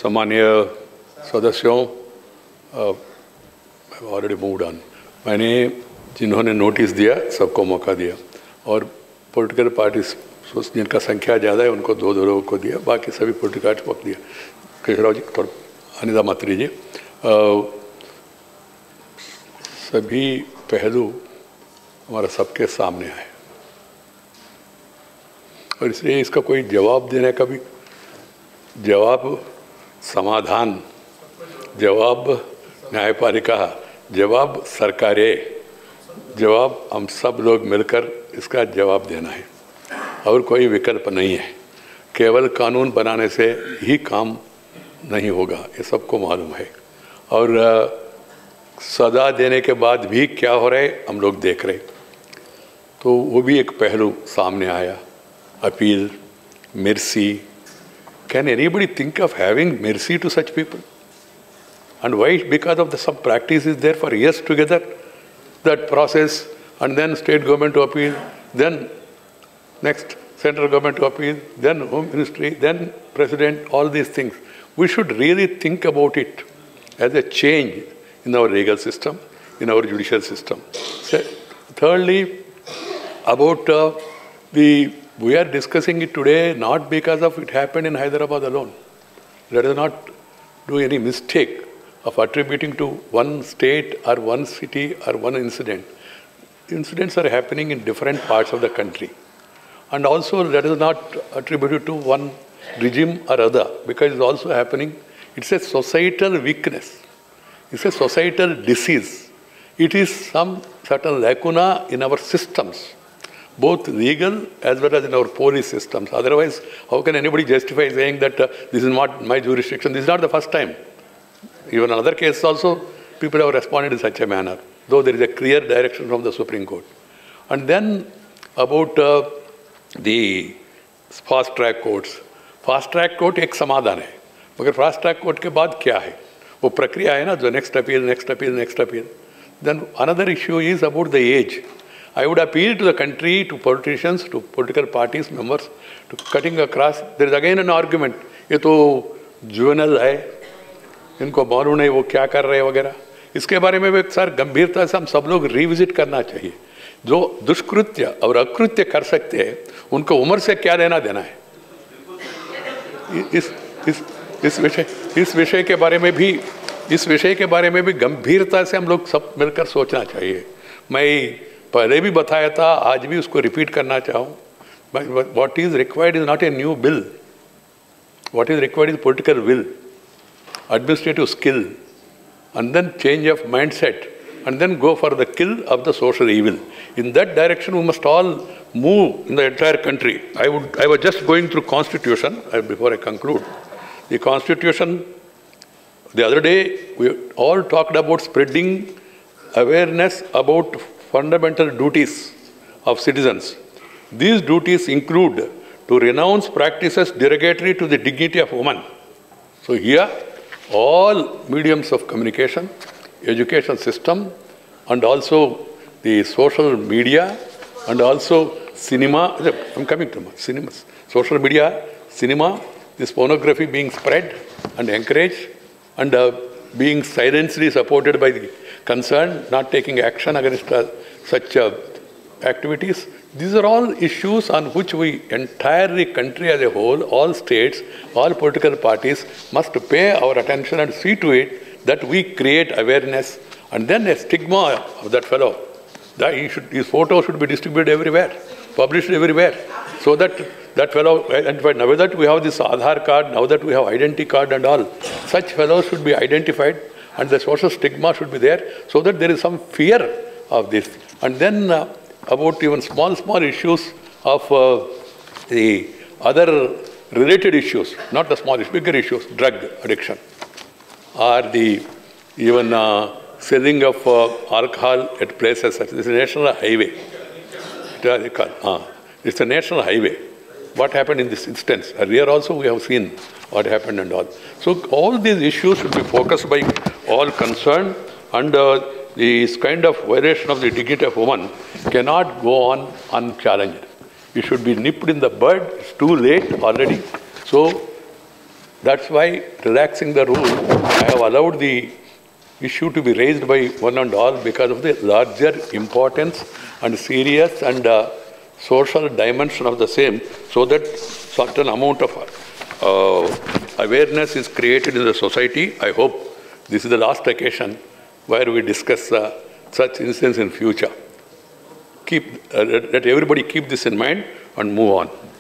सम्मानीय सदस्यों, already moved on. मैंने जिन्होंने नोटिस दिया सबको मौका दिया और पॉलिटिकल पार्टीज जिनका संख्या ज़्यादा है उनको दो लोगों को दिया, बाकी सभी पॉलिटिकल पार्टी को दिया। केशवराव जी, थोड़ा अनिता मात्री जी, सभी पहलू हमारा सबके सामने आए और इसलिए इसका कोई जवाब देने का भी समाधान, जवाब न्यायपालिका, जवाब सरकारें, जवाब हम सब लोग मिलकर इसका जवाब देना है और कोई विकल्प नहीं है। केवल कानून बनाने से ही काम नहीं होगा, ये सबको मालूम है। और सजा देने के बाद भी क्या हो रहा है हम लोग देख रहे, तो वो भी एक पहलू सामने आया। Appeal, mercy. Can anybody think of having mercy to such people? And why? Because of some practice is there for years together, that process, and then state government to appeal, then next central government to appeal, then home ministry, then president, all these things. We should really think about it as a change in our legal system, in our judicial system. So, thirdly, about we are discussing it today not because of it happened in Hyderabad alone. Let us not do any mistake of attributing to one state or one city or one incident. Incidents are happening in different parts of the country. And also let us not attribute it to one regime or other, because it's also happening. It's a societal weakness. It's a societal disease. It is some certain lacuna in our systems, both legal as well as in our police systems. Otherwise, how can anybody justify saying that this is not my jurisdiction? This is not the first time. Even in other cases also, people have responded in such a manner, though there is a clear direction from the Supreme Court. And then about the fast track courts. Fast track court एक समाधान है, मगर fast track court के बाद क्या है, वो प्रक्रिया है ना, जो next appeal, next appeal, next appeal. Then another issue is about the age. I would appeal to the country, to politicians, to political parties, members, to cutting across. There is again an argument, ये तो juvenile है, इनको मालूम नहीं वो क्या कर रहे हैं वगैरह. इसके बारे में भी सर गंभीरता से हम सब लोग रिविजिट करना चाहिए. जो दुष्कृत्य और अकृत्य कर सकते हैं उनको उम्र से क्या लेना देना है. इस विषय के बारे में भी गंभीरता से हम लोग सब मिलकर सोचना चाहिए. मैं पहले भी बताया था, आज भी उसको रिपीट करना चाहूँ. What is required is not a new bill. What is required is political will, administrative skill, and then change of mindset, and then go for the kill of the social evil. In that direction, we must all move in the entire country. I was just going through Constitution before I conclude. The Constitution, the other day, we all talked about spreading awareness about fundamental duties of citizens. These duties include to renounce practices derogatory to the dignity of woman. So here, all mediums of communication, education system, and also the social media, and also cinema. I'm coming to cinemas. Social media, cinema, this pornography being spread and encouraged, and being silently supported by the concerned, not taking action against such activities. These are all issues on which we, entirely country as a whole, all states, all political parties must pay our attention and see to it that we create awareness, and then a stigma of that fellow. That his photo should be distributed everywhere, published everywhere, so that that fellow identified. Now that we have this Aadhaar card, now that we have identity card and all, such fellows should be identified, and the social stigma should be there, so that there is some fear of this. And then about even small issues of the other related issues, not the small issues, bigger issues, drug addiction, or the even selling of alcohol at places such as this is a national highway. It's a national highway. What happened in this instance? Earlier also we have seen what happened and all. So all these issues should be focused by all concerned, and this kind of violation of the dignity of woman cannot go on unchallenged. It should be nipped in the bud. It's too late already. So That's why, relaxing the rule, I have allowed the issue to be raised by one and all because of the larger importance and serious and social dimension of the same, so that certain amount of awareness is created in the society. I hope this is the last occasion where we discuss such incidents in future. Let everybody keep this in mind and move on.